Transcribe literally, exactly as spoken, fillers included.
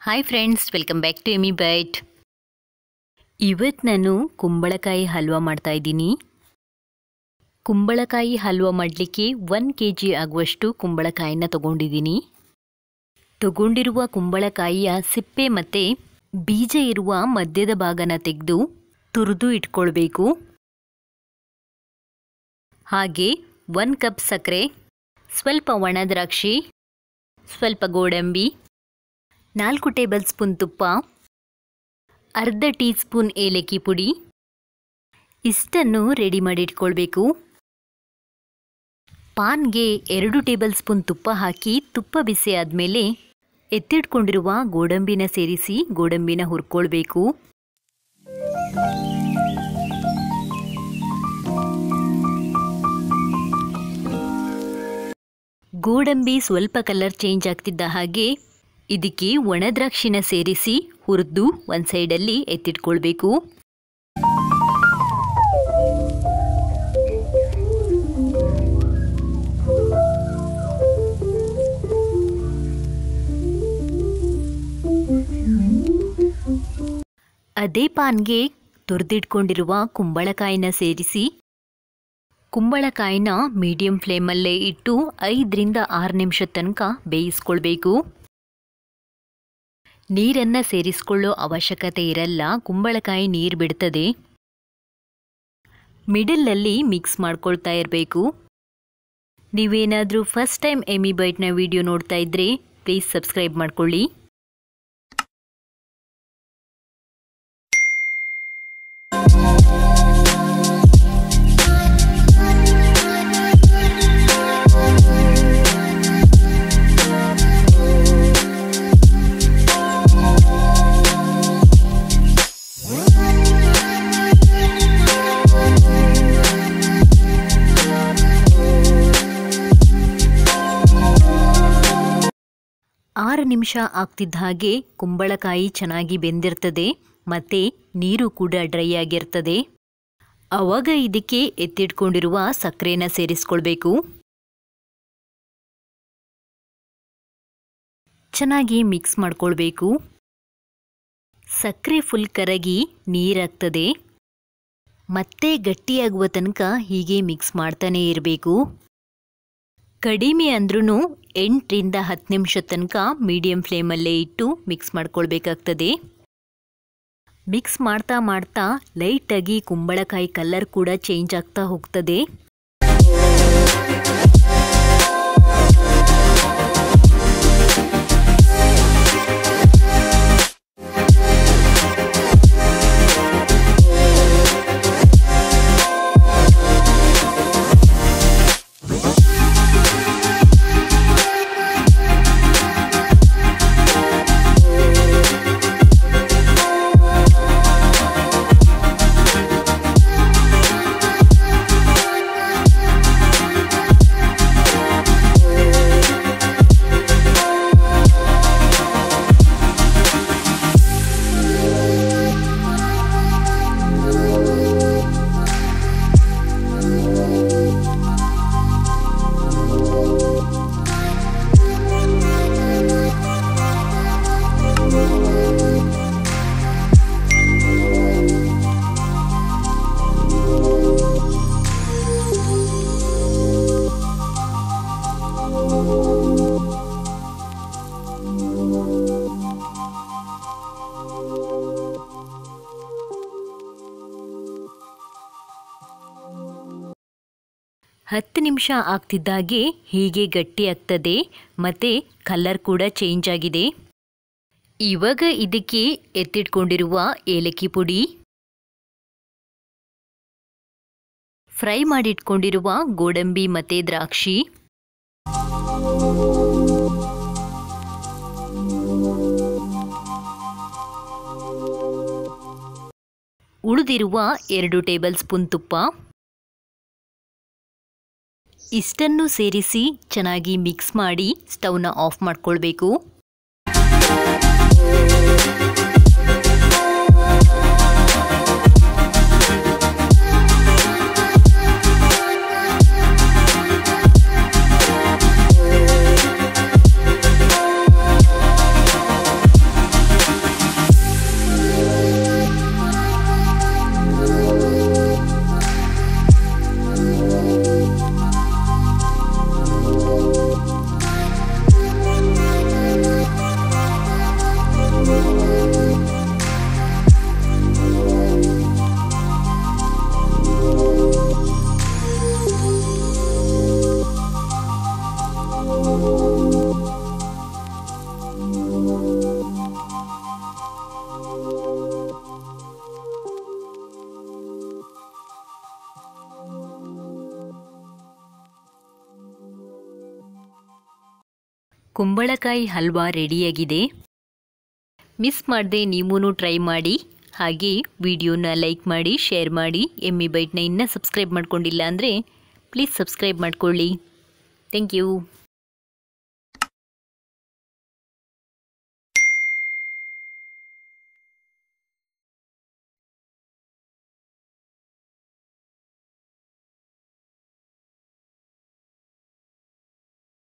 Hi friends, welcome back to ಎಮಿ ಬೈಟ್. ಇವತ್ತು ನಾನು ಕುಂಬಳಕಾಯಿ ಹಲ್ವಾ ಮಾಡ್ತಾ ಇದ್ದೀನಿ. ಕುಂಬಳಕಾಯಿ ಹಲ್ವಾ ಮಾಡಲಿಕ್ಕೆ ಒನ್ ಕೆ ಜಿ ಆಗುವಷ್ಟು ಕುಂಬಳಕಾಯಿನ ತಗೊಂಡಿದ್ದೀನಿ. ತಗೊಂಡಿರುವ ಕುಂಬಳಕಾಯಿಯ ಸಿಪ್ಪೆ ಮತ್ತು ಬೀಜ ಇರುವ ಮಧ್ಯದ ಭಾಗನ ತೆಗೆದು ತುರಿದು ಇಟ್ಕೊಳ್ಬೇಕು. ಹಾಗೆ ಒಂದು ಕಪ್ ಸಕ್ಕರೆ, ಸ್ವಲ್ಪ ಒಣ ದ್ರಾಕ್ಷಿ, ಸ್ವಲ್ಪ ಗೋಡಂಬಿ, ನಾಲ್ಕು ಟೇಬಲ್ ಸ್ಪೂನ್ ತುಪ್ಪ, ಅರ್ಧ ಟೀ ಸ್ಪೂನ್ ಏಲಕ್ಕಿ ಪುಡಿ ಇಷ್ಟನ್ನು ರೆಡಿ ಮಾಡಿ ಇಟ್ಕೊಳ್ಬೇಕು. ಪಾನ್ಗೆ ಎರಡು ಟೇಬಲ್ ಸ್ಪೂನ್ ತುಪ್ಪ ಹಾಕಿ ತುಪ್ಪ ಬಿಸಿ ಆದಮೇಲೆ ಎತ್ತಿಟ್ಕೊಂಡಿರುವ ಗೋಡಂಬಿನ ಸೇರಿಸಿ ಗೋಡಂಬಿನ ಹುರ್ಕೊಳ್ಬೇಕು. ಗೋಡಂಬಿ ಸ್ವಲ್ಪ ಕಲರ್ ಚೇಂಜ್ ಆಗ್ತಿದ್ದ ಹಾಗೆ ಇದಕ್ಕೆ ಒಣ ದ್ರಾಕ್ಷಿನ ಸೇರಿಸಿ ಹುರಿದು ಒಂದು ಸೈಡಲ್ಲಿ ಎತ್ತಿಟ್ಕೊಳ್ಬೇಕು. ಅದೇ ಪಾನ್ಗೆ ತುರಿದಿಟ್ಕೊಂಡಿರುವ ಕುಂಬಳಕಾಯಿನ ಸೇರಿಸಿ ಕುಂಬಳಕಾಯಿನ ಮೀಡಿಯಂ ಫ್ಲೇಮಲ್ಲೇ ಇಟ್ಟು ಐದರಿಂದ ಆರು ನಿಮಿಷ ತನಕ ಬೇಯಿಸ್ಕೊಳ್ಬೇಕು. ನೀರನ್ನು ಸೇರಿಸ್ಕೊಳ್ಳೋ ಅವಶ್ಯಕತೆ ಇರಲ್ಲ, ಕುಂಬಳಕಾಯಿ ನೀರು ಬಿಡ್ತದೆ. ಮಿಡಲಲ್ಲಿ ಮಿಕ್ಸ್ ಮಾಡ್ಕೊಳ್ತಾ ಇರಬೇಕು. ನೀವೇನಾದರೂ ಫಸ್ಟ್ ಟೈಮ್ ಎಮಿ ಬೈಟ್ನ ವಿಡಿಯೋ ನೋಡ್ತಾ ಇದ್ದರೆ ಪ್ಲೀಸ್ ಸಬ್ಸ್ಕ್ರೈಬ್ ಮಾಡ್ಕೊಳ್ಳಿ. ಆರು ನಿಮಿಷ ಆಗ್ತಿದ್ದ ಹಾಗೆ ಕುಂಬಳಕಾಯಿ ಚೆನ್ನಾಗಿ ಬೆಂದಿರ್ತದೆ ಮತ್ತು ನೀರು ಕೂಡ ಡ್ರೈ ಆಗಿರ್ತದೆ. ಆವಾಗ ಇದಕ್ಕೆ ಎತ್ತಿಟ್ಕೊಂಡಿರುವ ಸಕ್ಕರೆನ ಸೇರಿಸ್ಕೊಳ್ಬೇಕು. ಚೆನ್ನಾಗಿ ಮಿಕ್ಸ್ ಮಾಡ್ಕೊಳ್ಬೇಕು. ಸಕ್ಕರೆ ಫುಲ್ ಕರಗಿ ನೀರಾಗ್ತದೆ. ಮತ್ತೆ ಗಟ್ಟಿಯಾಗುವ ತನಕ ಹೀಗೆ ಮಿಕ್ಸ್ ಮಾಡ್ತಾನೇ ಇರಬೇಕು. ಕಡಿಮೆ ಅಂದ್ರೂ ಎಂಟರಿಂದ ಹತ್ತು ನಿಮಿಷ ತನಕ ಮೀಡಿಯಂ ಫ್ಲೇಮಲ್ಲೇ ಇಟ್ಟು ಮಿಕ್ಸ್ ಮಾಡ್ಕೊಳ್ಬೇಕಾಗ್ತದೆ. ಮಿಕ್ಸ್ ಮಾಡ್ತಾ ಮಾಡ್ತಾ ಲೈಟಾಗಿ ಕುಂಬಳಕಾಯಿ ಕಲರ್ ಕೂಡ ಚೇಂಜ್ ಆಗ್ತಾ ಹೋಗ್ತದೆ. ಹತ್ತು ನಿಮಿಷ ಆಗ್ತಿದ್ದಾಗೆ ಹೀಗೆ ಗಟ್ಟಿ ಆಗ್ತದೆ ಮತ್ತು ಕಲರ್ ಕೂಡ ಚೇಂಜ್ ಆಗಿದೆ. ಇವಾಗ ಇದಕ್ಕೆ ಎತ್ತಿಟ್ಕೊಂಡಿರುವ ಏಲಕ್ಕಿ ಪುಡಿ, ಫ್ರೈ ಮಾಡಿಟ್ಕೊಂಡಿರುವ ಗೋಡಂಬಿ ಮತ್ತು ದ್ರಾಕ್ಷಿ, ಉಳಿದಿರುವ ಎರಡು ಟೇಬಲ್ ಸ್ಪೂನ್ ತುಪ್ಪ ಇಷ್ಟನ್ನು ಸೇರಿಸಿ ಚೆನ್ನಾಗಿ ಮಿಕ್ಸ್ ಮಾಡಿ ಸ್ಟವ್ನ ಆಫ್ ಮಾಡ್ಕೊಳ್ಬೇಕು. ಕುಂಬಳಕಾಯಿ ಹಲ್ವಾ ರೆಡಿಯಾಗಿದೆ. ಮಿಸ್ ಮಾಡದೆ ನೀವೂ ಟ್ರೈ ಮಾಡಿ. ಹಾಗೆ ವಿಡಿಯೋನ ಲೈಕ್ ಮಾಡಿ, ಶೇರ್ ಮಾಡಿ. ಎಮ್ಮಿ ಬೈಟ್ನ ಇನ್ನೂ ಸಬ್ಸ್ಕ್ರೈಬ್ ಮಾಡ್ಕೊಂಡಿಲ್ಲ ಅಂದರೆ ಪ್ಲೀಸ್ ಸಬ್ಸ್ಕ್ರೈಬ್ ಮಾಡ್ಕೊಳ್ಳಿ. Thank you.